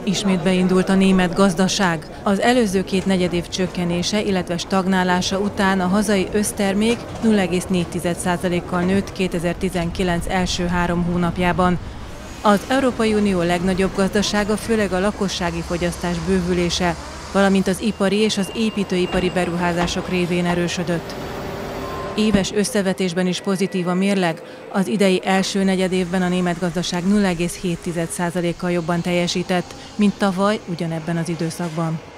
Ismét beindult a német gazdaság. Az előző két negyedév csökkenése, illetve stagnálása után a hazai össztermék 0,4%-kal nőtt 2019 első 3 hónapjában. Az Európai Unió legnagyobb gazdasága főleg a lakossági fogyasztás bővülése, valamint az ipari és az építőipari beruházások révén erősödött. Éves összevetésben is pozitív a mérleg, az idei első negyedévben a német gazdaság 0,7%-kal jobban teljesített, mint tavaly ugyanebben az időszakban.